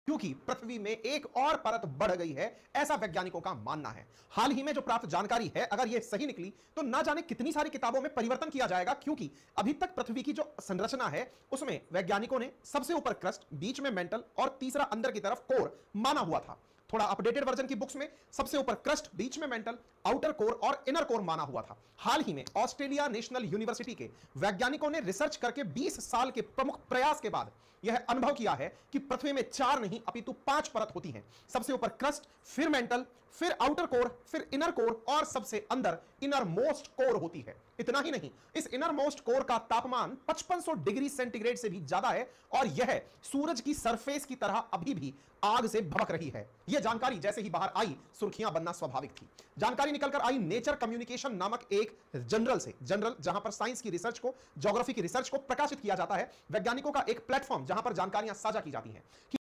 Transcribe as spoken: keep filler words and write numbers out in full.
क्योंकि पृथ्वी में एक और परत बढ़ गई है, ऐसा वैज्ञानिकों का मानना है। हाल ही में जो प्राप्त जानकारी है, अगर यह सही निकली तो ना जाने कितनी सारी किताबों में परिवर्तन किया जाएगा, क्योंकि अभी तक पृथ्वी की जो संरचना है उसमें वैज्ञानिकों ने सबसे ऊपर क्रस्ट, बीच में मेंटल और तीसरा अंदर की तरफ कोर माना हुआ था। थोड़ा अपडेटेड वर्जन की बुक्स में सबसे ऊपर क्रस्ट, बीच में मेंटल, आउटर कोर और इनर कोर माना हुआ था। हाल ही में ऑस्ट्रेलिया नेशनल यूनिवर्सिटी के वैज्ञानिकों ने रिसर्च करके बीस साल के प्रमुख प्रयास के बाद यह अनुभव किया है कि पृथ्वी में चार नहीं अपितु पांच परत होती हैं। सबसे ऊपर क्रस्ट, फिर मेंटल, फिर आउटर कोर, फिर इनर कोर और सबसे अंदर इनर मोस्ट कोर होती है। इतना ही नहीं, इस इनर मोस्ट कोर का तापमान पचपन सौ डिग्री सेंटीग्रेड से भी ज्यादा है और यह सूरज की सरफेस की तरह अभी भी आग से भभक रही है। यह जानकारी जैसे ही बाहर आई, सुर्खियां बनना स्वाभाविक थी। जानकारी निकलकर आई नेचर कम्युनिकेशन नामक एक जर्नल से, जर्नल जहां पर साइंस की रिसर्च को, ज्योग्राफी की रिसर्च को प्रकाशित किया जाता है। वैज्ञानिकों का एक प्लेटफॉर्म जहां पर जानकारियां साझा की जाती हैं।